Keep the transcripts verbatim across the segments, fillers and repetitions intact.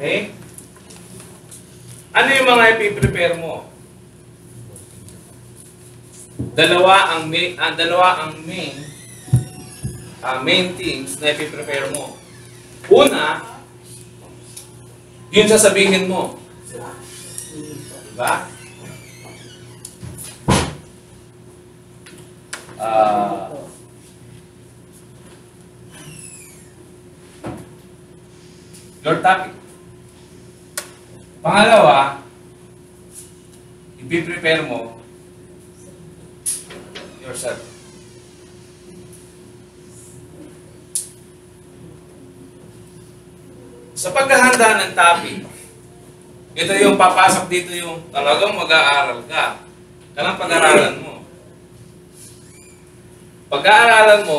Okay? Ano yung mga ipiprepare mo? Dalawa ang main, ah, dalawa ang main, ah, main things na ipiprepare mo. Una, yun sasabihin mo. Diba? Ah... Uh, your topic. Pangalawa, i-prepare mo yourself. Sa paghahanda ng topic, ito yung papasok dito yung talagang mag-aaral ka. Kailangan pag-aaralan mo. Pag-aaralan mo,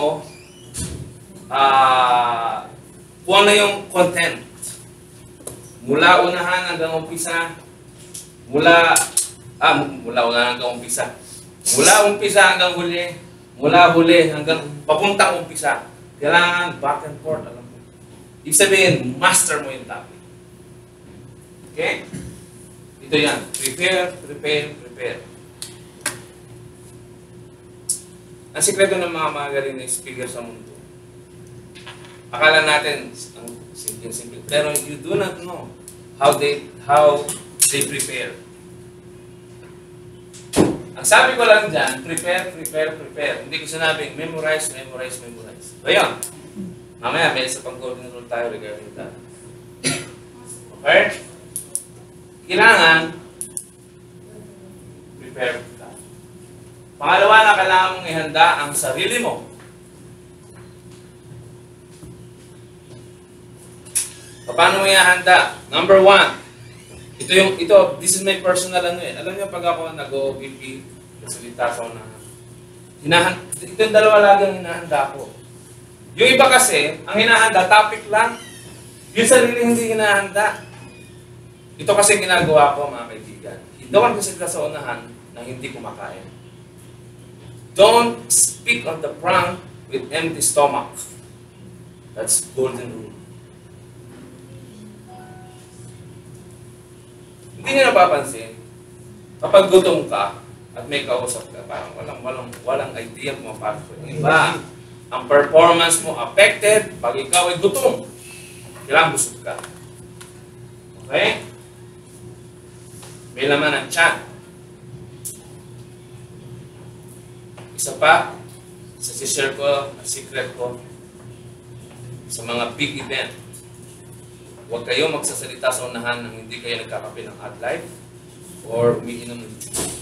ah, uh, kung ano yung content. Mula unahan hanggang umpisa, mula, ah, mula unahan hanggang umpisa, mula umpisa hanggang huli, mula huli hanggang papuntang umpisa. Kailangan back and forth, alam mo. Ibig sabihin, master mo yung topic. Okay? Ito yan. Prepare, prepare, prepare. Ang sikreto ng mga magaling na speaker sa mundo, akala natin ang simple-simple, pero you do not know how they how they prepare. Ang sabi ko lang dyan, prepare, prepare, prepare. Hindi ko sinabing memorize, memorize, memorize. So yun. Mamaya may isa pang golden rule tayo regarding that. Okay? Kailangan prepare ka. Pangalawa na kailangan mong ihanda ang sarili mo. Paano mo ihanda? Number one, ito yung, ito, this is my personal ano eh. Alam niyo pag ako nag-O P P, nagsalita sa unahan, hinahan, ito yung dalawa lagi ang hinahanda ko. Yung iba kasi, ang hinahanda, topic lang. Yung sarili hindi hinahanda. Ito kasi ginagawa ko, mga kaibigan. Hindi ako nagsalita sa unahan na hindi kumakain. Don't speak on the front with empty stomach. That's golden rule. Hindi niyo napapansin, kapag gutom ka at may kausap ka, parang walang, walang, walang idea kung mapapasok. Iba, ang performance mo affected pag ikaw ay gutom. Kailangan busog ka. Okay? May laman ang tiyan. Isa pa, sa share ko, ang secret ko, sa mga big event, huwag kayo magsasalita sa unahan nang hindi kayo nagkakape ng AdLife or umiinom ng juice.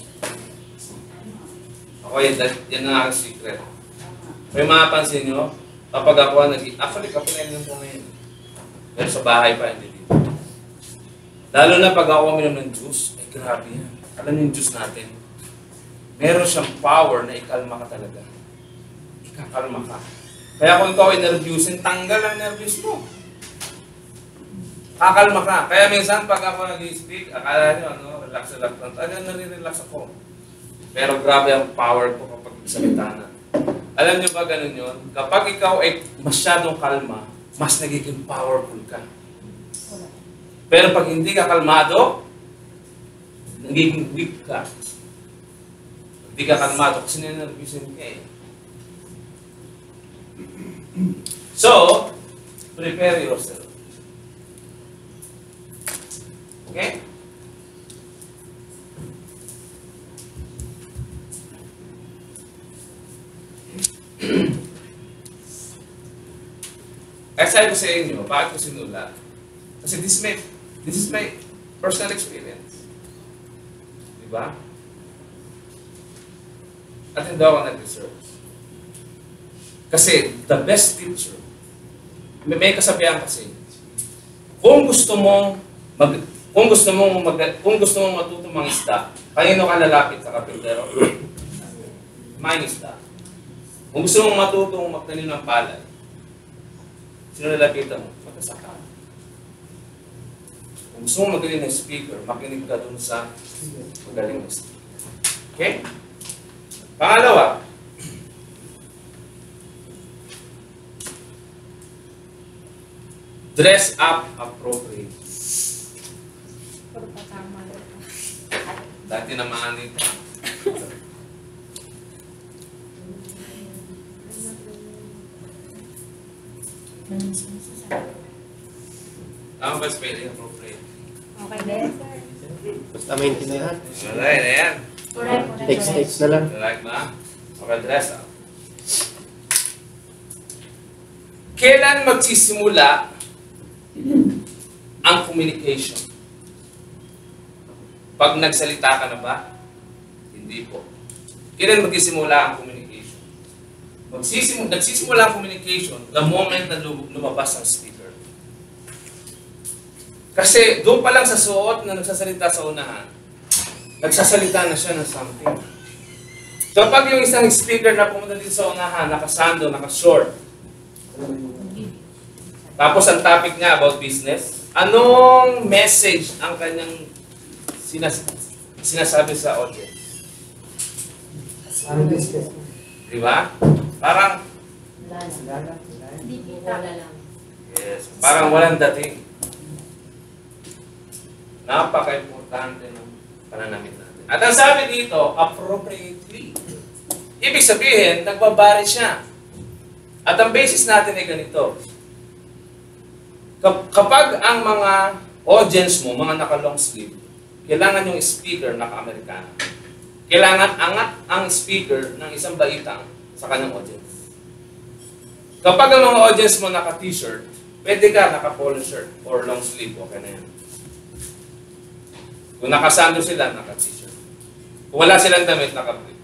Ako, yan, yan ang aking secret. May mapapansin nyo, kapag ako nag- actually, kape na yun ko ngayon. Pero sa bahay pa, hindi dito. Lalo na pag ako uminom ng juice, ay grabe yan. Alam niyo yung juice natin. Meron siyang power na ikalma ka talaga. Ikakalma ka. Kaya kung ikaw ay nervyusin, tanggal ang nervyus mo. Kakalma ka. Kaya minsan pag ako nag-speak, akala nyo, ano, relax, relax lang. Ano, nare-relax ako. Pero grabe ang power ko kapag salita na. Alam nyo ba ganun yun? Kapag ikaw ay masyadong kalma, mas nagiging powerful ka. Pero pag hindi ka kalmado, nagiging weak ka. Pag hindi ka kalmado, kasi ninervyusin ka eh. So, prepare yourself. Okay? Kaya sabi ko sa inyo, bakit ko sinulat? Kasi this is my, this is my personal experience. Diba? At hindi ako nag-research. Kasi the best teacher, may, may kasabihan kasi, kung gusto mong mag, kung gusto mong mag, kung gusto mong matuto mga isda, kanino ka lalapit sa kapitero? Mga isda. Kung gusto mong matutong magtanim ng palay, sino lalapitan mo? Matasaka. Kung gusto mong magaling ng speaker, makinig ka dun sa magaling ng speaker. Okay? Pangalawa, dress up appropriately. Dati naman ito. Tama ba spelling? Appropriate. Okay din, sir. Basta maintindihan. Alright, ayan. Correct. Text, text na lang. Like na? Okay, dress up. Kailan magsisimula ang communication? Pag nagsalita ka na ba? Hindi po. Kailan magsisimula ang communication? Magsisimula, nagsisimula ang communication the moment na lumabas ang speaker. Kasi doon pa lang sa suot na nagsasalita sa unahan, nagsasalita na siya ng something. So pag yung isang speaker na pumunta dito sa unahan, nakasando, nakashort, tapos ang topic niya about business, anong message ang kanyang sinas sinasabi sa audience? Di ba? Parang, Hindi wala lang. yes, parang walang dating. Napaka-importante ng pananamit natin. At ang sabi dito, appropriately. Ibig sabihin, nagbabari siya. At ang basis natin ay ganito. Kapag ang mga audience mo, mga naka-long sleeve, kailangan yung speaker naka-Amerikana. Kailangan angat ang speaker ng isang baitang sa kanyang audience. Kapag ang mga audience mo naka-t-shirt, pwede ka naka-polo shirt or long sleeve, okay na yan. Kung nakasando sila, naka-t-shirt. Kung wala silang damit, naka-brief.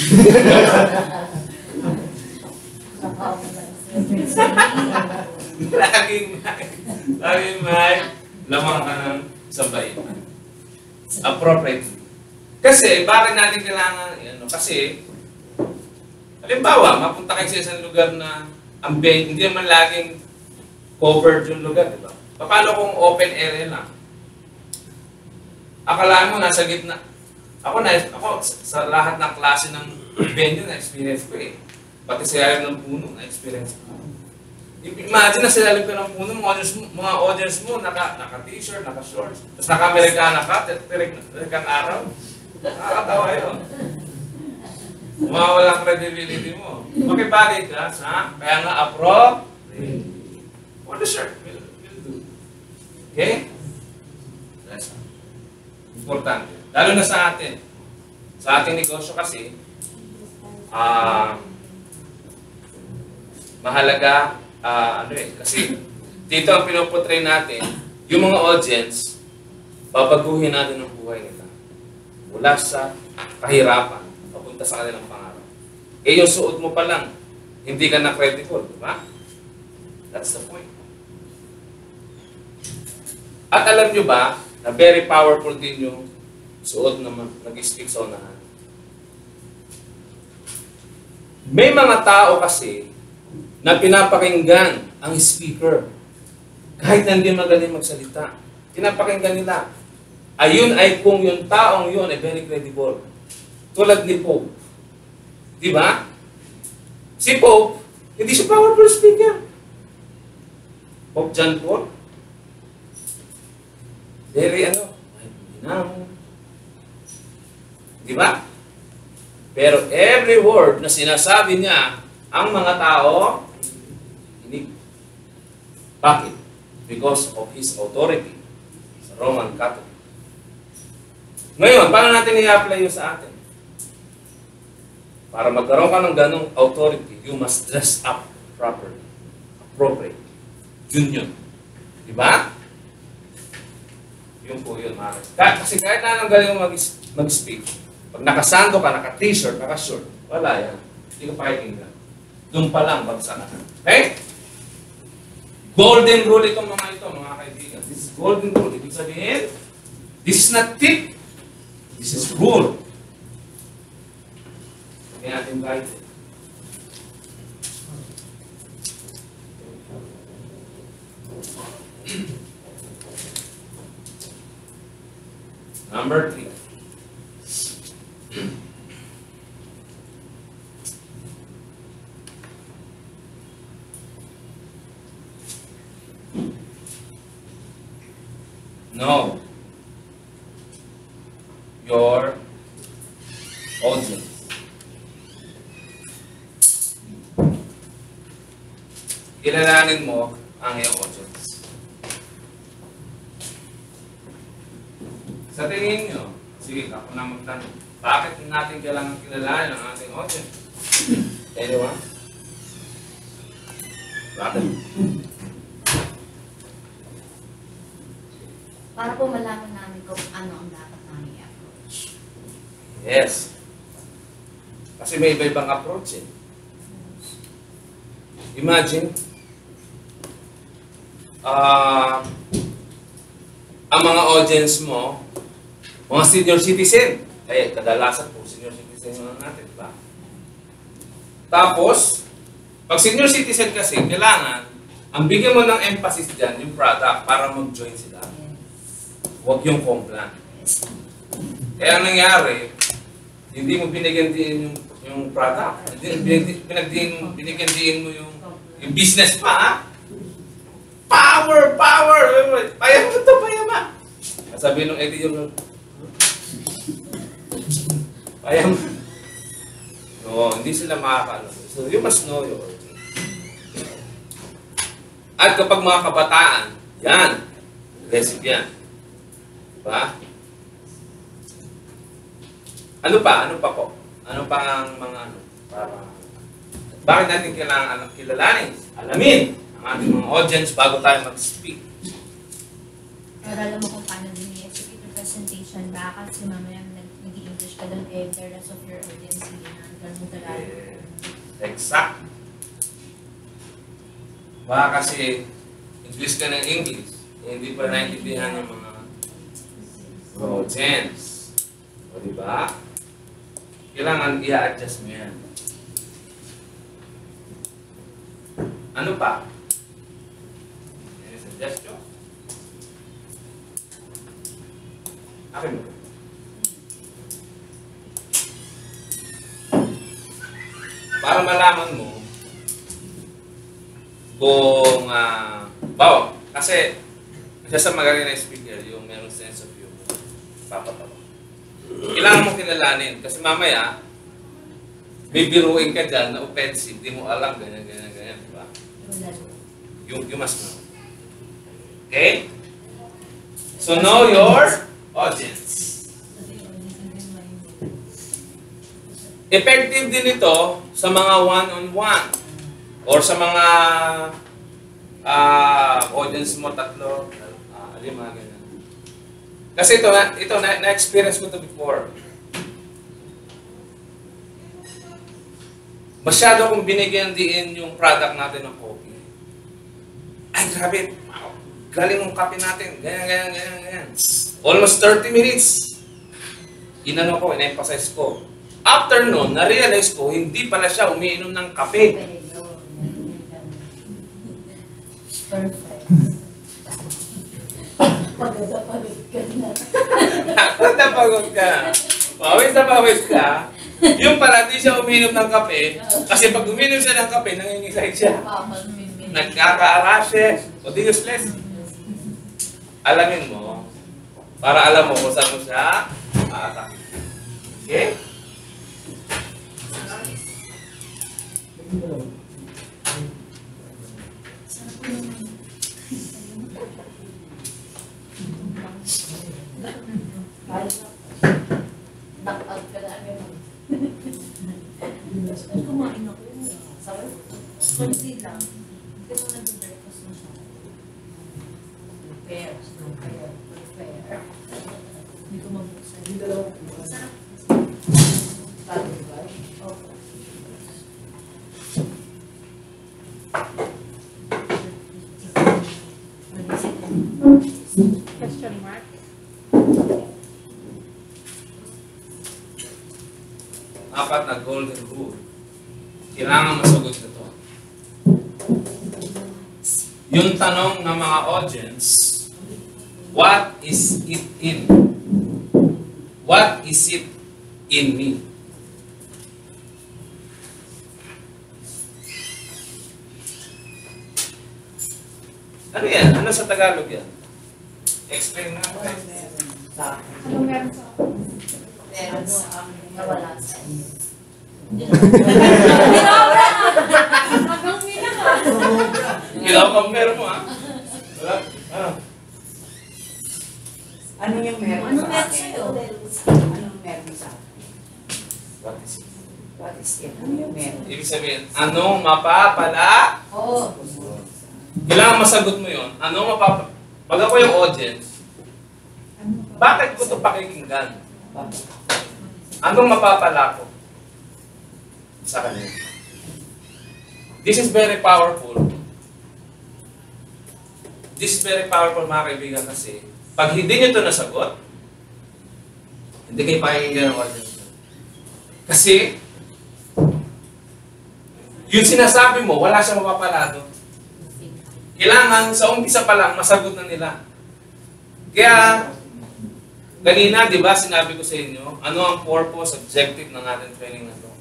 Laging may, laging may lamang ka ng sabay. Appropriately. Kasi, bakit natin kailangan, ano, kasi, halimbawa, mapunta kayo sa isang lugar na ang bay, hindi naman laging covered yung lugar, di ba? Paano kung open area lang? Akala mo, nasa gitna. Ako na, ako, sa lahat ng klase ng venue na experience ko eh. Pati sa ilalim ng puno na experience ko. Imagine na sa ilalim ka ng puno, mga audience mo, mga audience mo naka, naka-t-shirt, naka-shorts, tapos naka-Amerikana ka, tirik kang araw. Nakakatawa yun. Mawawala ang credibility mo. Makibalik ka sa, kaya nga appropriate. What the shirt will, will do. Okay? That's all. Importante. Lalo na sa atin. Sa ating negosyo kasi, ah, uh, mahalaga, uh, ano eh, kasi dito ang pinuputray natin, yung mga audience, babaguhin natin ang buhay nila. Mula sa kahirapan, papunta sa kanilang pangarap. Eh yung suot mo pa lang, hindi ka na credible, di ba? That's the point. At alam nyo ba, na very powerful din yung suot na nag-speak sa unahan. May mga tao kasi na pinapakinggan ang speaker kahit na hindi magaling magsalita. Pinapakinggan nila. Ayun ay kung yung taong yun ay very credible. Tulad ni Pope. Di ba? Si Pope, hindi siya powerful speaker. Pope John Paul, very ano, ay, ginamo. Di ba? Pero every word na sinasabi niya, ang mga tao, hindi. Bakit? Because of his authority sa Roman Catholic. Ngayon, paano natin i-apply yun sa atin? Para magkaroon ka ng ganong authority, you must dress up properly. Appropriate. Yun yun. Di ba? Yun po yun, Mara. Kasi kahit na anong galing mo mag-speak, pag nakasando ka, naka-t-shirt, naka-short, wala yan. Hindi ka pakikinggan. Doon pa lang, bagsa na. Okay? Golden rule itong mga ito, mga kaibigan. This is golden rule. Ibig sabihin, this is not tip. This is rule. Kaya natin kahit. Number three. No. your audience. Kilalanin mo ang iyong audience. Sa tingin nyo, sige, ako na magtanong, bakit natin kailangan kilalanin ang ating audience? Anyone? Bakit? Para po malaman namin kung ano ang dapat namin i-approach. Yes. Kasi may iba-ibang approach eh. Imagine, ah, ang mga audience mo, mga senior citizen. Eh, kadalasan po, senior citizen na natin, di ba? Tapos, pag senior citizen kasi, kailangan, ang bigyan mo ng emphasis dyan, yung product, para mag-join sila. Huwag yung complan. Kaya ang nangyari, hindi mo binigyan din yung, yung product. Hindi, binigyan, binigyan din mo yung, yung business pa, ha? Power! Power! Payama to, payama! Sabi nung eighty year old, payama. No, hindi sila makakaalam. So, you must know your audience. At kapag mga kabataan, yan, aggressive yan. Diba? Ano pa? Ano pa po? Ano pa ang mga ano? Para, bakit natin kailangan alam, kilalanin? Alamin ang ating mga audience bago tayo mag-speak. Para alam mo kung paano din i-execute yung presentation ba? Kasi mamaya nag-i-English ka doon eh, the rest of your audience hindi na ganun talaga. Eh, exact. Baka kasi English ka ng English, eh, hindi pa naintindihan ng mga audience. O diba? Kailangan i-adjust mo yan. Ano pa? Any suggestion? Akin mo. Para malaman mo kung uh, bawa, kasi isa sa magaling na speaker, yung merong sense of humor, papatawa. Kailangan mo kilalanin kasi mamaya may biruin ka dyan na offensive, di mo alam, ganyan, ganyan, ganyan, diba? You, you must know. Okay? So know your audience. Effective din ito sa mga one-on-one or sa mga uh, audience mo tatlo, uh, lima, ganyan. Kasi ito, ito na, na-experience ko ito before. Masyado akong binigyan din yung product natin ng coffee. Ay, grabe. Wow, galing ng kape natin. Ganyan, ganyan, ganyan, ganyan. Almost thirty minutes. Inano ko, in-emphasize ko. After noon, na-realize ko, hindi pala siya umiinom ng kape. Perfect. Pagod na pagod ka na. Pagod na pagod ka. Pawis na pawis ka. Yung pala, di siya umiinom ng kape. Kasi pag umiinom siya ng kape, nangingisay siya. Nagkaka-rashes. O di useless. Alamin mo, para alam mo kung saan mo siya aatak. Okay? Knock-out ka na agad. Ay, kumain ako. Sabi? Kunti lang. Hindi ko nag-breakfast na siya. Prepare. Prepare. Prepare. Hindi ko mabuksan. Hindi dalawa ko. Sarap. Bago ba? Okay. Question mark? Apat na golden rule. Kailangan masagot na to. Yung tanong ng mga audience, what is it in? What is it in me? Ano yan? Ano sa Tagalog yan? Explain nga. Sa akin. Ano meron sa akin? Meron sa akin. Nawala sa inyo. Ginobra! Hanggang mina ka. Kino-compare mo, ha? Wala? Ano? Ano yung meron Ano sa meron akin? sa'yo? Anong meron sa akin? What is it? What is it? Ano yung meron? Ibig sabihin, anong mapapala? Oo. Kailangan masagot mo yun. Anong mapapala? Pag ako yung audience, bakit ko ito pakikinggan? Anong mapapala ko sa kanila? This is very powerful. This is very powerful, mga kaibigan, kasi pag hindi nyo ito nasagot, hindi kayo pakikinggan ng audience. Kasi, yung sinasabi mo, wala siyang mapapala doon. Kailangan sa umpisa pa lang, masagot na nila. Kaya, kanina, di ba, sinabi ko sa inyo, ano ang purpose, objective ng ating training na ito?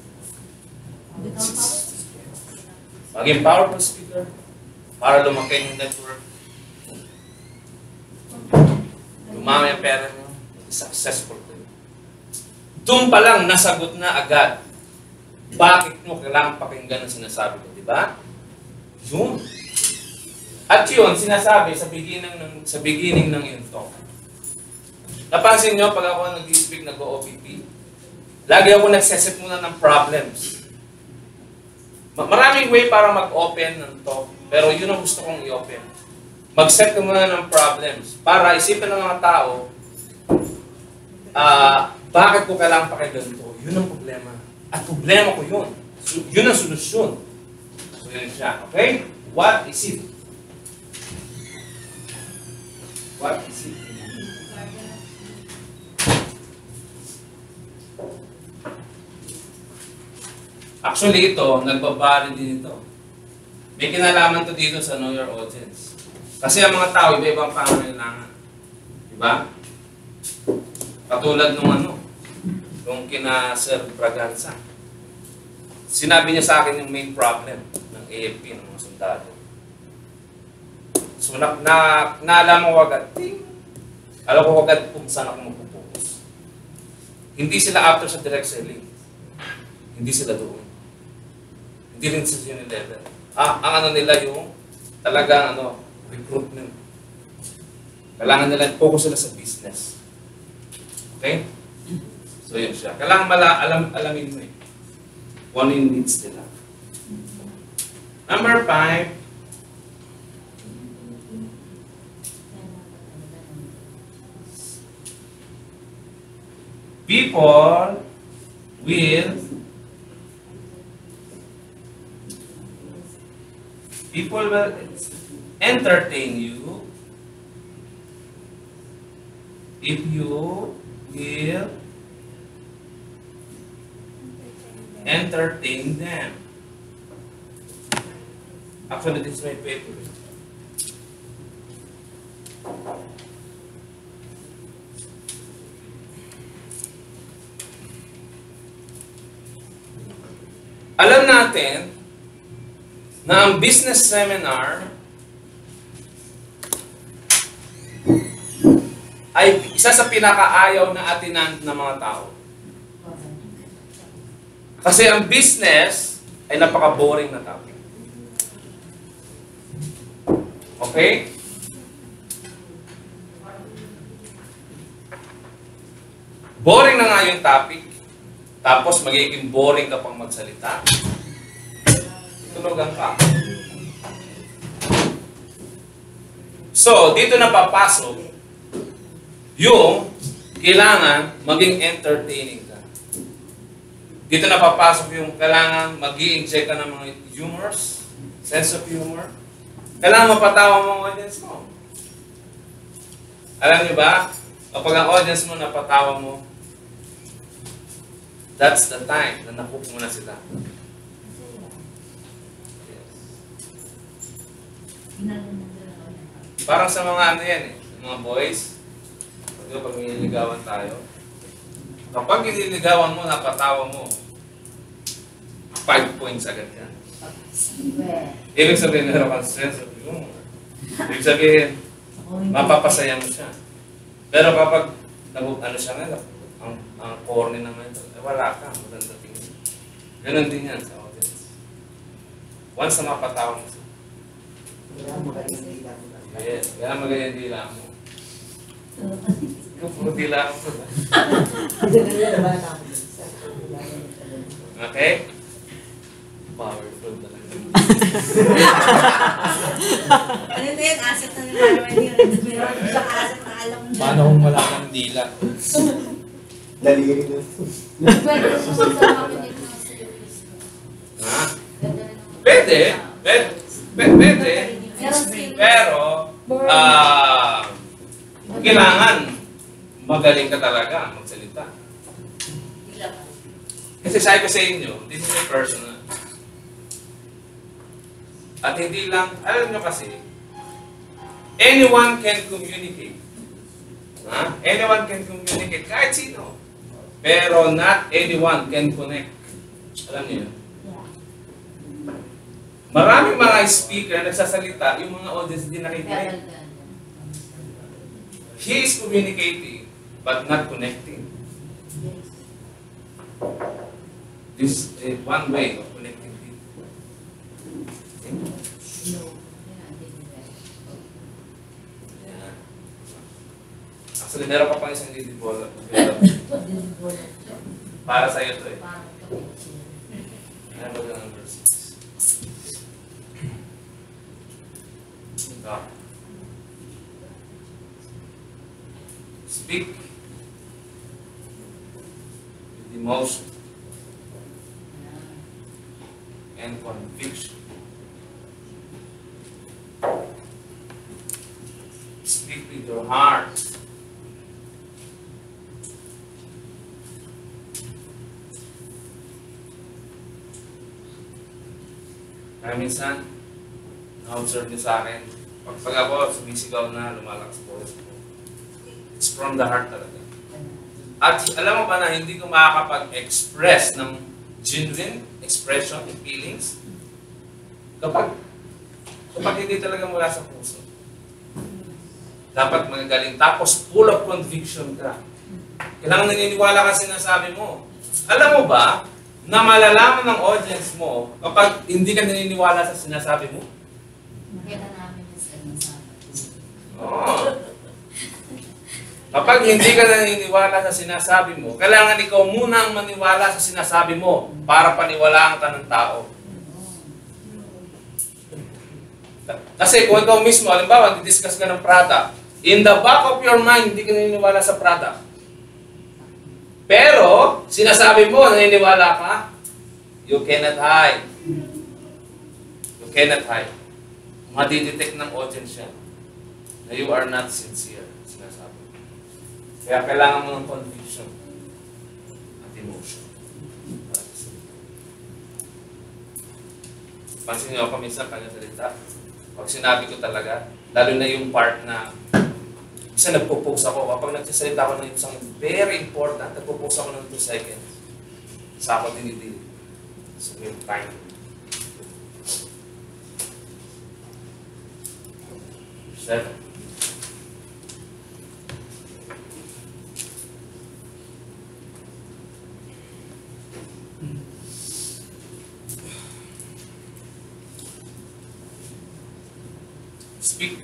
Maging powerful speaker, para lumaki yung network, lumami ang pera nyo, successful kayo. Doon pa lang, nasagot na agad. Bakit mo kailangan pakinggan ang sinasabi ko, di ba? Yun. At yun, sinasabi sa beginning ng, sa beginning ng yung talk. Napansin nyo, pag ako nag-speak, nag-O P P, lagi ako nagseset muna ng problems. Ma- Maraming way para mag-open ng talk, pero yun ang gusto kong i-open. Mag-set ka muna ng problems para isipin ng mga tao, ah, bakit ko kailangan pakinggan ito? Yun ang problema. At problema ko yun. So, yun ang solusyon. So, yun siya. Okay? What is it? What is it? Actually, ito, nagbabari din ito. May kinalaman to dito sa Know Your Audience. Kasi ang mga tao, iba-ibang pangangailangan. Diba? Katulad nung ano, nung kina Sir Braganza. Sinabi niya sa akin yung main problem ng A F P, ng mga sundalo. So, na, na, naalaman ko agad, ting, alam ko agad kung saan ako magpupokus. Hindi sila after sa direct selling. Hindi sila doon. Hindi rin sa Unilever. Ah, ang ano nila yung talagang ano, recruitment. Kailangan nila, focus sila sa business. Okay? So yun siya. Kailangan mala, alam, alamin mo eh. Kung ano yung needs nila. Number five, people will people will entertain you if you will entertain them. Actually, this is my favorite. Alam natin na ang business seminar ay isa sa pinakaayaw na atinan ng mga tao. Kasi ang business ay napaka-boring na topic. Okay? Boring na nga yung topic. Tapos magiging boring ka pang magsalita. Tulogan ka. So, dito na papasok yung kailangan maging entertaining ka. Dito na papasok yung kailangan mag-i-inject ka ng mga humors, sense of humor. Kailangan mapatawa mo ang audience mo. Alam niyo ba? Kapag ang audience mo napatawa mo, that's the time na nahook mo na sila. Yes. Parang sa mga ano yan eh, mga boys, diba, pag nililigawan tayo, kapag nililigawan mo, napatawa mo, five points agad yan. Ibig sabihin, meron kang sense of humor. Ibig sabihin, mapapasaya mo siya. Pero kapag nag ano siya nga, ang, ang corny na ngayon, eh, wala ka, maganda tingin. Ganon din yan sa audience. Once na mapatawag mo siya, yes, kaya magaling dila mo. Ikaw puro dila mo. Okay? Powerful talaga. Ano ito yung asset na nila? Meron isang asset na alam mo. Paano kung wala kang dila? Daliri na. Pwede mo sa makinig ng series. Ha? Ganda na naman. Pwede. Pwede. Pwede. Pero series. Pero, ah, kailangan magaling ka talaga magsalita. Kasi sabi ko sa inyo, this is a personal. At hindi lang, alam nyo kasi, anyone can communicate. Ha? Anyone can communicate, kahit sino. Pero not anyone can connect. Alam niyo yun? Maraming mga speaker nagsasalita, yung mga audience din nakikinig. He is communicating, but not connecting. This is one way of connecting people. Yeah. Actually, meron pa pang isang leading ball. Para sa iyo to eh. Ano ba yung number six? Ito. Speak with emotion and conviction. Speak with your heart. Kaya minsan, na-observe niyo sa akin, pag, pag ako sumisigaw na, lumalakas po. It's from the heart talaga. At alam mo ba na hindi ko makakapag-express ng genuine expression and feelings kapag kapag hindi talaga mula sa puso. Dapat magagaling. Tapos full of conviction ka. Kailangan naniniwala ka sinasabi mo. Alam mo ba na malalaman ng audience mo kapag hindi ka naniniwala sa sinasabi mo? Makita namin yung sinasabi. Oo. Kapag hindi ka naniniwala sa sinasabi mo, kailangan ikaw muna ang maniwala sa sinasabi mo para paniwalaan ka ng tao. Kasi kung ikaw mismo, halimbawa, di-discuss ka ng product, in the back of your mind, hindi ka naniniwala sa product. Pero, sinasabi mo, naniniwala ka, you cannot hide. You cannot hide. Madidetect ng audience yan na you are not sincere. Sinasabi. Kaya kailangan mo ng conviction at emotion. Pansin niyo ako minsan kanya salita. Pag sinabi ko talaga, lalo na yung part na isa nagpo-post ako, kapag nagsasalita ako ng isang very important, nagpo-post ako ng two seconds. Sa ako dinidili. So, yung time. Seven. Speak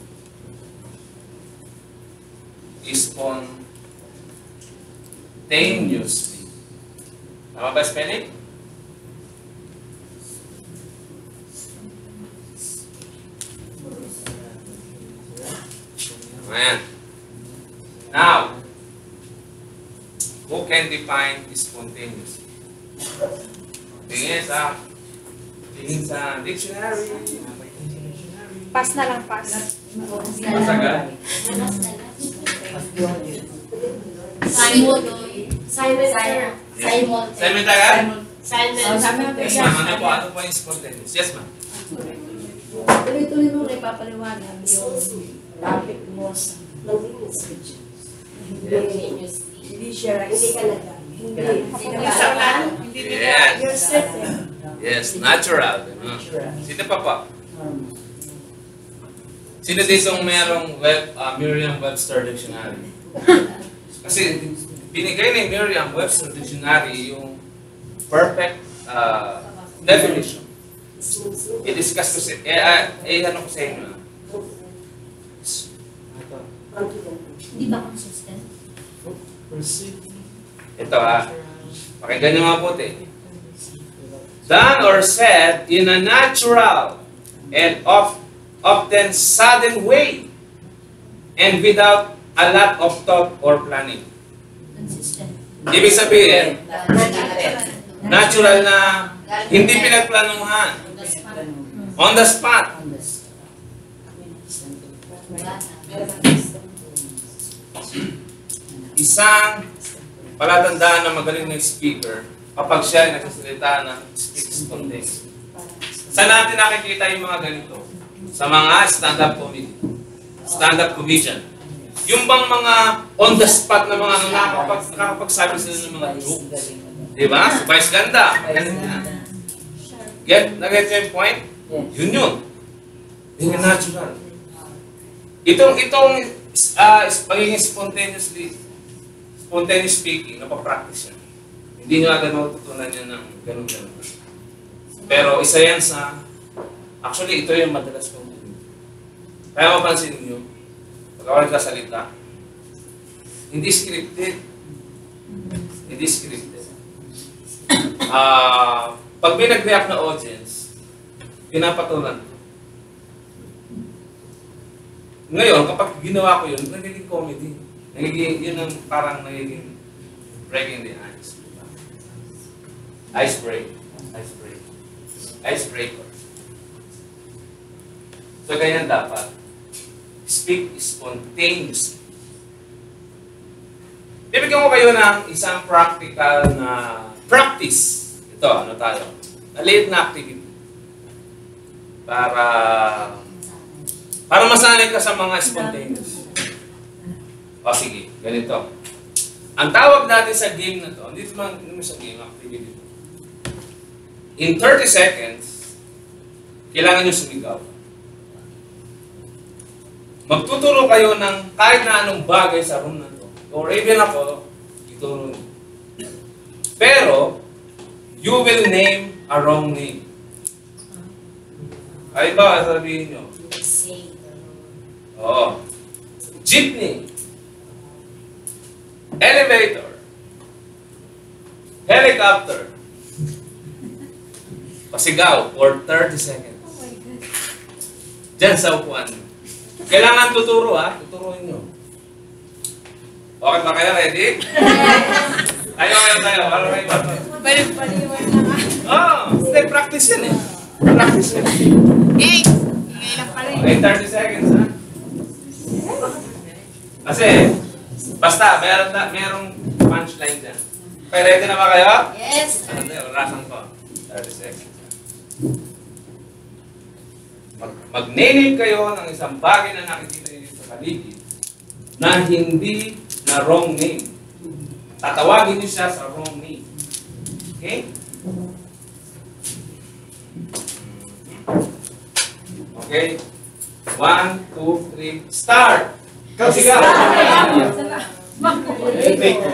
spontaneously. Tama ba spelling? Ayan. Now, who can define spontaneously? Tingin sa tingin sa dictionary. Pass na lang, pass. Masagal. Simon. Simon, sir. Simon. Simon tagal? Simon. Yes, ma'am. Ano po? Ano po yung spontaneous? Yes, ma'am. Tuloy-tuloy mo rin papaliwanag yung topic mo sa hindi siya hindi ka lang. Hindi. Yes. Yourself. Yes, natural. Ano? Sino pa pa? Sino ditong merong web, uh, Merriam-Webster Dictionary? Kasi binigay ni Merriam-Webster Dictionary yung perfect uh, definition. I-discuss ko sa, eh, uh, eh, ano ko sa inyo. ah. Hindi ba consistent? Ito ha, pakinggan nyo mabuti. Done or said in a natural and of, often sudden way and without a lot of thought or planning. Consistent. Ibig sabihin, natural na hindi pinagplanuhan. On the spot. Isang palatandaan na magaling na speaker kapag siya ay nagsasalita ng speak spontaneous. Saan natin nakikita yung mga ganito? Sa mga stand-up comedy. Stand-up comedian. Yung bang mga on the spot na mga nakakapag, nakakapagsabi sila ng mga jokes. Diba? Si Vice Ganda. Ganun yan. Get? Nag-get yung point? Yun yun. Yun yung natural. Itong, itong uh, pagiging spontaneously, spontaneous speaking, napapractice yan. Hindi nyo agad matutunan yan ng ganun-ganun. Pero isa yan sa, actually ito yung madalas kong gawin. Kaya mapansin nyo, pag ako nagsasalita, hindi scripted. Hindi scripted. Ah, uh, pag may nag-react na audience, pinapatulan ko. Ngayon, kapag ginawa ko yun, nagiging comedy. Nagiging, yun ang parang nagiging breaking the ice. Diba? Ice break. Ice break. Ice breaker. So, ganyan dapat. Speak spontaneously. Bibigyan ko kayo ng isang practical na practice. Ito, ano tayo? Maliit na activity. Para para masanay ka sa mga spontaneous. O sige, ganito. Ang tawag natin sa game na to, hindi naman ano sa game, activity. In thirty seconds, kailangan nyo sumigaw. Magtuturo kayo ng kahit na anong bagay sa room na to. Or even ako, ituro nyo. Pero, you will name a wrong name. Ay ba, sabihin nyo? Oo. Jeepney. Elevator. Helicopter. Pasigaw for thirty seconds. Oh my God. Diyan sa upuan. Kailangan tuturo ha. Tuturuin nyo. Okay ba kayo? Ready? Tayo kayo tayo. Para kayo ba? Balik-baliwan na nga. Oh, hindi. Practice yan eh. Practice yan. Yay! Ngayon lang pala Okay, thirty seconds ha. Kasi, basta, meron na, merong punchline dyan. Okay, ready na ba kayo? Yes! Hindi, orasan ko. thirty seconds. Mag Mag-name kayo ng isang bagay na nakikita niyo sa paligid na hindi na wrong name. Tatawagin niyo siya sa wrong name. Okay? Okay? One, two, three, start! Sigaw! Elevator.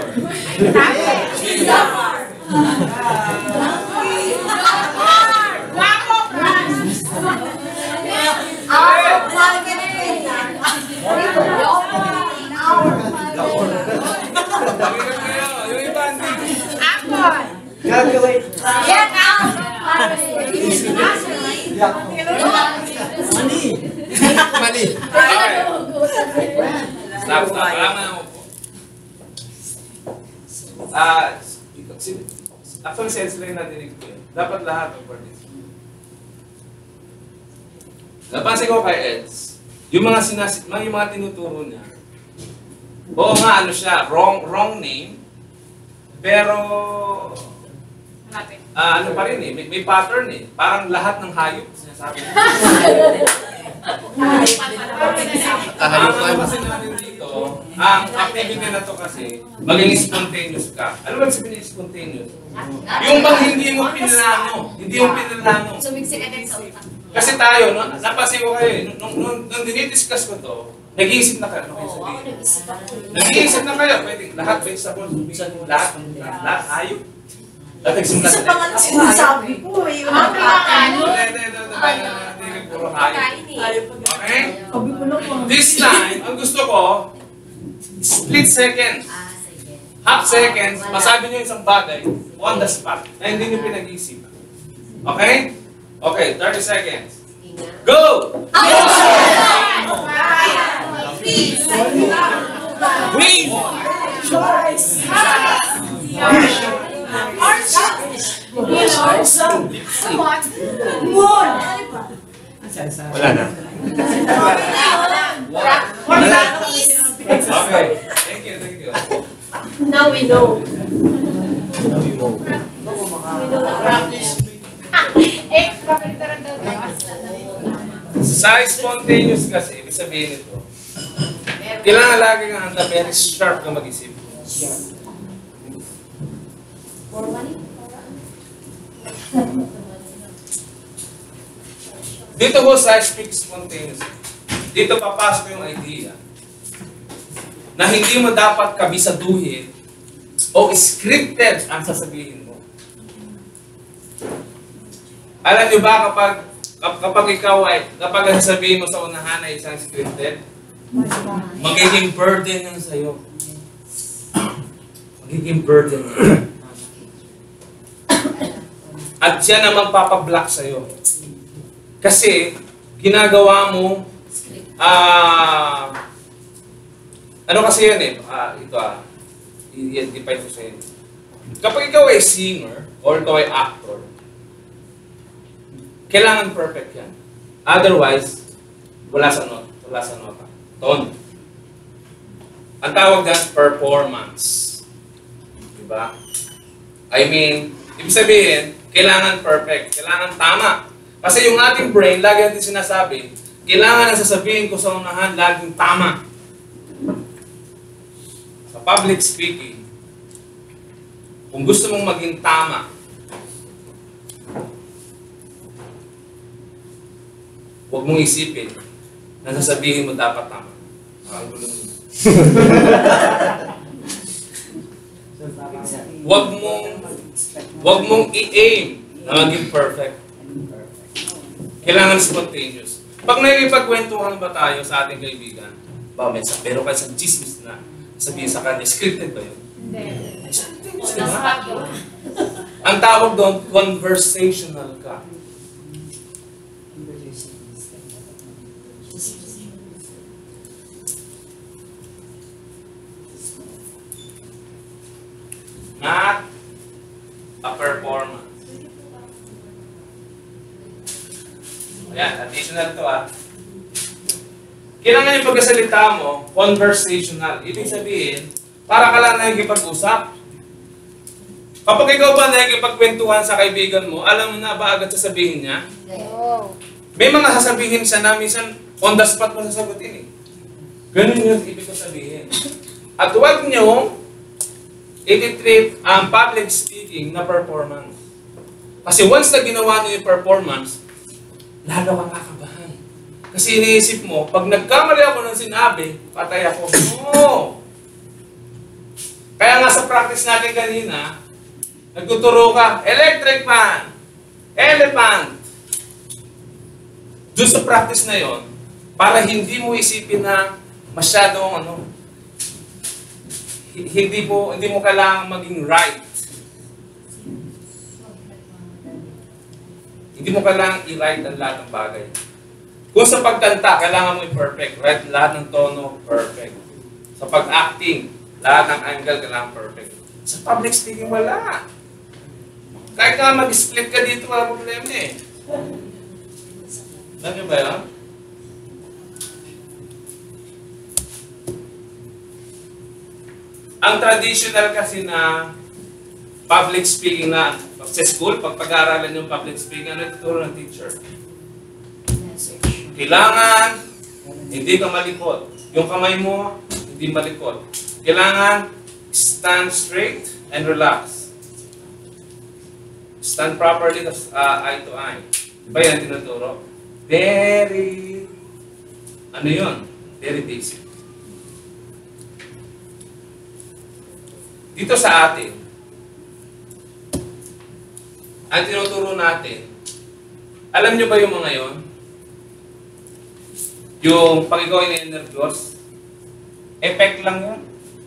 Yung iba, hindi. Calculate. Get out! Mali. Mali. Stop, stop. Kailangan mo po. Ah, actually, sense lang nadinig ko yun. Dapat lahat ng participants. Napansin ko kay Eds, yung mga sinas yung mga tinuturo niya, oo nga, ano siya, wrong wrong name, pero Malapit. ah, ano pa rin eh, may, may pattern eh. Parang lahat ng hayop, sinasabi niya. Kahayop Ang masin natin dito, ang activity na to kasi, maging spontaneous ka. Ano ba sabihin ng spontaneous? Yung bang hindi mo pinlano, hindi mo pinlano. Sumiksik agad sa utak. Kasi tayo, no, napansin ko kayo, eh, nung, nung, nung dinidiscuss ko to, Nag-iisip na kayo. Ano kayo Oo, ako sabihin? nag-isip ako. Nag-iisip na kayo. Pwede. Lahat vegetable. Lahat. Lahat. Lahat. Ayok. Lahat nagsimula Isa sa pa nga lang sinasabi ko eh. Yung Ah, nakakaano. Hindi, hindi, hindi, hindi, hindi, hindi, puro hayop. Ayaw pa Okay? Sabi ko lang ah. This time, ang gusto ko, split second. Ah, sige. Half seconds, masabi nyo isang bagay on the spot na hindi nyo pinag-isip. Okay? Okay, thirty seconds. Go! Win! Wala na. Okay. Thank you, thank you. Now we know. Extra filteran daw tayo. Sa spontaneous kasi, ibig sabihin ito, kailangan lagi kang handa, very sharp ka mag-isip. Dito ko sa speak spontaneous. Dito papasok yung idea na hindi mo dapat kabisaduhin o scripted ang sasabihin mo. Alam niyo ba kapag kap- kapag ikaw ay kapag ang sasabihin mo sa unahan ay isang scripted, magiging burden yan sa'yo. Magiging burden yan. At yan ang magpapablock sa'yo. Kasi, ginagawa mo, ah, ano kasi yan eh, ah, ito ah, i-identify ko sa'yo. Kapag ikaw ay singer, or ikaw ay actor, kailangan perfect yan. Otherwise, wala sa nota. Wala sa nota. Tone. Ang tawag dyan, performance. Diba? I mean, ibig sabihin, kailangan perfect. Kailangan tama. Kasi yung ating brain, lagi natin sinasabi, kailangan na sasabihin ko sa unahan, laging tama. Sa public speaking, kung gusto mong maging tama, huwag mong isipin na sasabihin mo dapat tama. Ang gulo mo. Huwag mong, huwag mong i-aim na maging perfect. Kailangan spontaneous. Pag nakikipagkwentuhan ba tayo sa ating kaibigan, ba, may sa, pero kayo sa chismis na sabihin sa kanya, scripted ba yun? Hindi. Spontaneous, di ba? Ang tawag doon, conversational ka. Not a performance. Ayan, additional to ah. Kailangan yung pagkasalita mo, conversational. Ibig sabihin, para ka lang nakikipag-usap. Kapag ikaw ba nakikipagkwentuhan sa kaibigan mo, alam mo na ba agad sasabihin niya? May mga sasabihin siya na minsan on the spot mo sasagutin eh. Ganun yung ibig ko sabihin. At huwag nyo i-treat ang public speaking na performance. Kasi once na ginawa nyo yung performance, lalo kang kakabahan. Kasi iniisip mo, pag nagkamali ako ng sinabi, patay ako. No! Kaya nga sa practice natin kanina, nagtuturo ka, electric fan, elephant. Doon sa practice na yon, para hindi mo isipin na masyadong ano, hindi mo hindi mo kailangang maging right. Hindi mo kailangang i-right ang lahat ng bagay. Kung sa pagkanta, kailangan mo i-perfect. Right? Lahat ng tono, perfect. Sa pag-acting, lahat ng angle, kailangan perfect. Sa public speaking, wala. Kahit ka mag-split ka dito, wala problema eh. Alam niyo ba yan? Ang traditional kasi na public speaking na sa school, pag pag-aaralan yung public speaking, ano ituturo ng teacher? Kailangan hindi ka malikot. Yung kamay mo, hindi malikot. Kailangan stand straight and relax. Stand properly, uh, eye to eye. Diba yan tinuturo? Very, ano yun? Very basic. Dito sa atin, ang tinuturo natin, alam nyo ba yung mga yon? Yung pag ikaw ay nervyos, effect lang yun.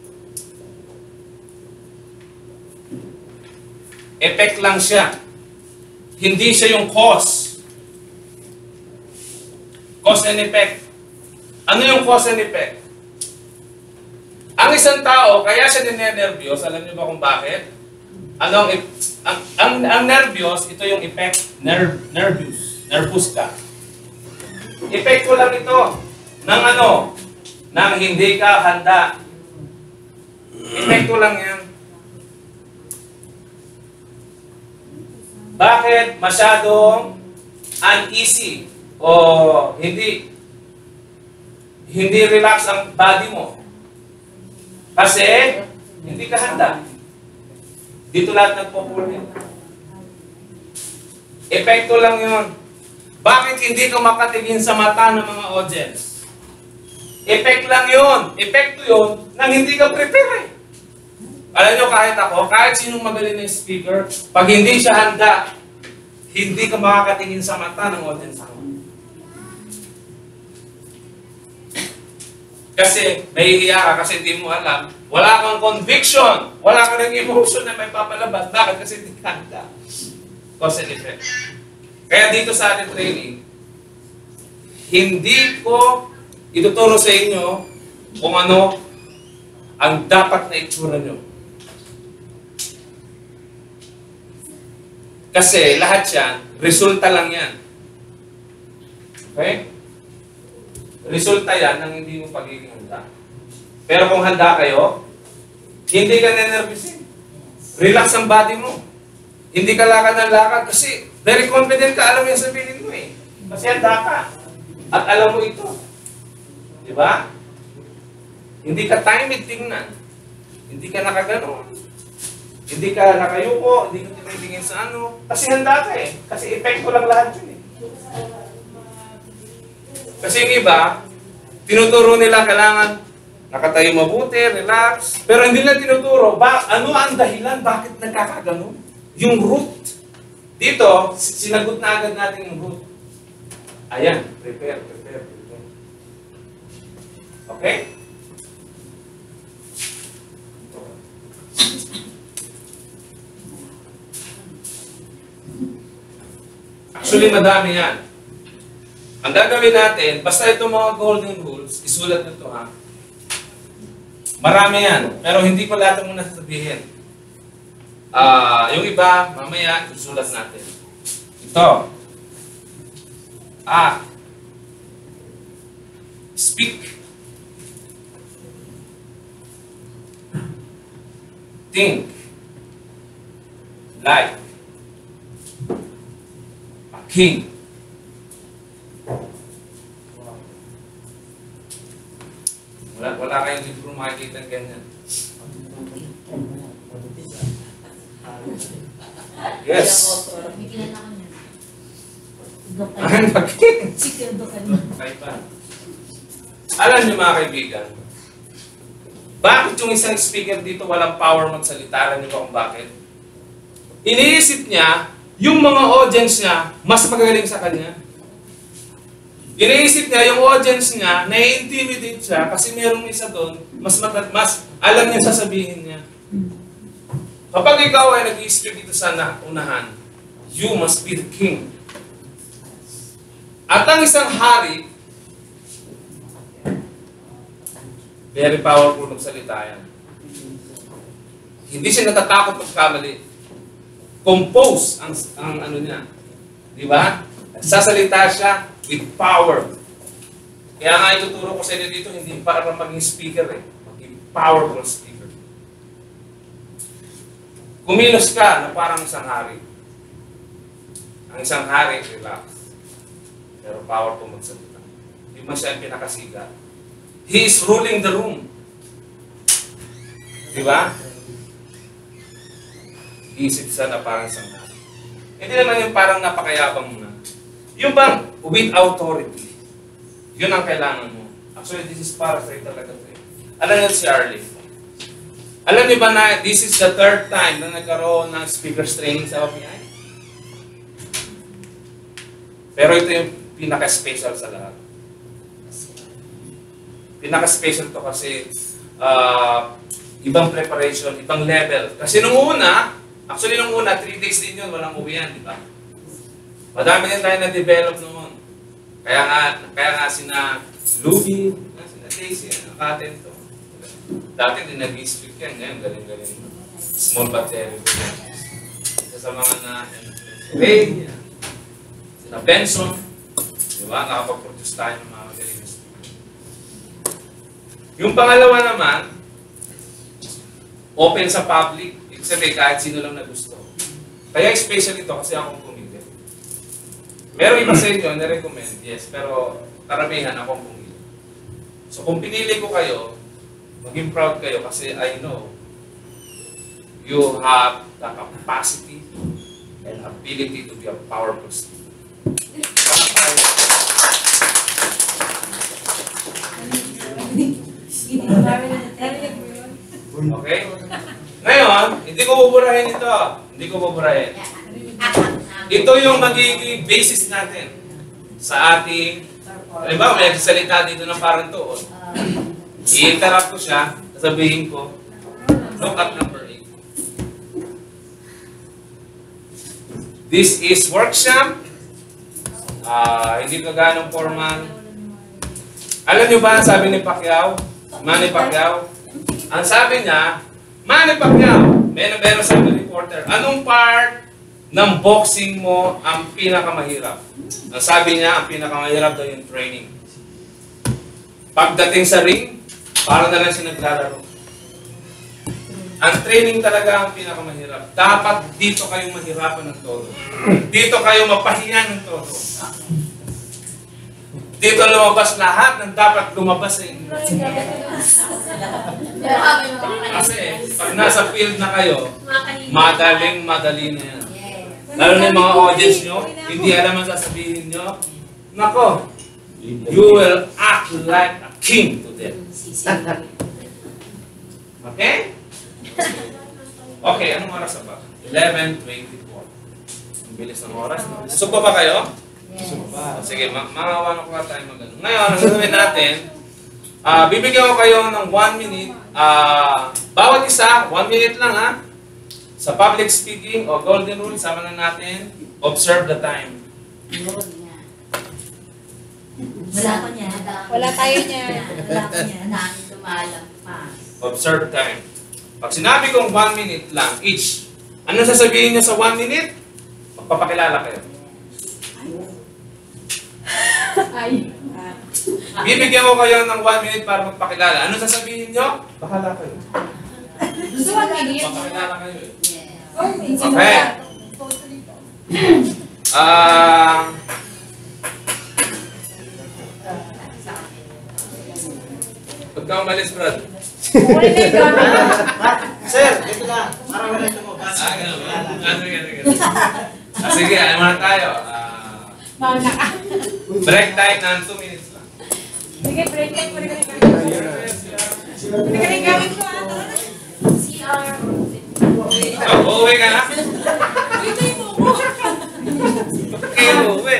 Effect lang siya. Hindi siya yung cause. Cause and effect. Ano yung cause and effect? Ang isang tao, kaya siya ninenervyos, alam niyo ba kung bakit? Ano ang, ang, ang, ang nervyos, ito yung effect, nerve, nervous, nervous ka. Epekto lang ito ng ano, ng hindi ka handa. Epekto lang yan. Bakit masyadong uneasy o hindi hindi relax ang body mo? Kasi hindi ka handa. Dito lahat nagpo-pull. Epekto lang yun. Bakit hindi ka makatingin sa mata ng mga audience? Effect lang yun. Epekto yun nang hindi ka prepare. Alam nyo, kahit ako, kahit sinong magaling na speaker, pag hindi siya handa, hindi ka makakatingin sa mata ng audience mo. Kasi nahihiya ka kasi hindi mo alam. Wala kang conviction. Wala kang emotion na may papalabas. Bakit? Kasi hindi ka handa. Cause and effect. Kaya dito sa ating training, hindi ko ituturo sa inyo kung ano ang dapat na itsura nyo. Kasi lahat yan, resulta lang yan. Okay? Resulta yan ng hindi mo pagiging handa. Pero kung handa kayo, hindi ka nenervisin. Relax ang body mo. Hindi ka lakad ng lakad kasi very confident ka, alam mo yung sabihin mo eh. Kasi handa ka. At alam mo ito. Di ba? Hindi ka timid tingnan. Hindi ka nakaganon. Hindi ka nakayuko, hindi ka tinitingin sa ano. Kasi handa ka eh. Kasi epekto lang lahat yun eh. Kasi yung iba, tinuturo nila kailangan nakatayo mabuti, relax. Pero hindi nila tinuturo, ba, ano ang dahilan, bakit nagkakaganon? Yung root. Dito, sinagot na agad natin yung root. Ayan, prepare, prepare, prepare. Okay? Actually, madami yan. Ang gagawin natin, basta itong mga golden rules, isulat nito ha. Marami yan, pero hindi ko lahat muna sasabihin. Ah, uh, yung iba, mamaya, isulat natin. Ito. Ah. Speak. Think. Like. A king. Wala, wala kayong libro makikita ganyan. Yes. May kilala ka niya. Ang pag-king. Sikildo ka niya. Alam niyo mga kaibigan, bakit yung isang speaker dito walang power magsalita? Alam niyo ba kung bakit? Iniisip niya, yung mga audience niya, mas magagaling sa kanya. Iniisip niya, yung audience niya, nai-intimidate siya kasi mayroong isa doon, mas, matat, mas alam niya sasabihin niya. Kapag ikaw ay nag-i-speak dito sa unahan, you must be the king. At ang isang hari, very powerful magsalita yan. Hindi siya natatakot magkamali. Compose ang, ang ano niya. Di ba? Sasalita siya with power. Kaya nga ituturo ko sa inyo dito, hindi para maging speaker eh. Maging powerful speaker. Kumilos ka na parang isang hari. Ang isang hari, relax. Pero powerful magsalita. Hindi man siya ang pinakasiga. He is ruling the room. Di ba? Isip siya na parang isang hari. Hindi naman yung parang napakayabang mo na. Yung bang with authority. Yun ang kailangan mo. Actually, this is para sa'yo talaga to. eh. Alam niyo si Arlie. Alam niyo ba na this is the third time na nagkaroon ng speakers training sa O P I? Pero ito yung pinaka-special sa lahat. Pinaka-special to kasi uh, ibang preparation, ibang level. Kasi nung una, actually nung una, three days din yun, walang uwian, di ba? Madami din tayo na-develop noon. Kaya nga, kaya nga sina Luby, sina Daisy, nakaten to. Dati din nag-speak yan, ngayon galing-galing. Small battery. Isa sa mga na Ray, sina Benson, di ba? Nakapag-produce tayo ng mga magaling na speaker. Yung pangalawa naman, open sa public, ibig sabihin kahit sino lang na gusto. Kaya special ito kasi akong pumili. Meron iba sa inyo, na-recommend, yes, pero karamihan akong pumili. So kung pinili ko kayo, maging proud kayo kasi I know you have the capacity and ability to be a powerful speaker. Okay? Ngayon, hindi ko buburahin ito. Hindi ko buburahin. Ito yung magiging basis natin sa ating, halimbawa may nagsasalita dito ng parang tuon. I-interrupt ko siya, sasabihin ko, look at number eight. This is workshop. Uh, hindi ka ganong formal. Alam niyo ba ang sabi ni Pacquiao? Manny Pacquiao? Ang sabi niya, Manny Pacquiao, meron meron sa reporter, anong part ng boxing mo ang pinakamahirap? Ang sabi niya, ang pinakamahirap daw yung training. Pagdating sa ring, para na lang siya naglalaro. Ang training talaga ang pinakamahirap. Dapat dito kayo mahirapan ng todo. Dito kayo mapahiya ng todo. Dito lumabas lahat ng dapat lumabas sa inyo. Kasi pag nasa field na kayo, madaling madali na yan. Lalo na yung mga audience nyo, hindi alam ang sasabihin nyo. Nako, you will act like a king to them. Okay? Okay, anong oras na ba? eleven twenty-four. Ang bilis ng oras. Gusto pa ba kayo? Oh, sige, ma makawan ko tayo mag-ano. Ngayon, ang gagawin natin, uh, bibigyan ko kayo ng one minute. Uh, bawat isa, one minute lang ha. Sa public speaking o golden rule, sama na natin, observe the time. Wala ko niya. Wala tayo niya. Wala ko niya. Dami lumalagpas. Observe time. Pag sinabi kong one minute lang each, ano sasabihin nyo sa one minute? Magpapakilala kayo. Ay. Bibigyan ko kayo ng one minute para magpakilala. Ano sasabihin nyo? Bahala kayo. Gusto mo minute? Magpakilala kayo eh. Okay. Okay. Ah... Huwag ka umalis, Brad. Wala na yung gamit. Sir, ito na. Para wala ito mo. Ah, ganun. Ah, sige, sige. Ah, sige, ano muna tayo? Ah, Mauna ka. break time ng two minutes lang. Sige, break time. Wala ka na yung gamit ko. Wala ka na yung gamit ko. C R. Oh, uuwi ka na? Dito yung mo. Okay, uuwi.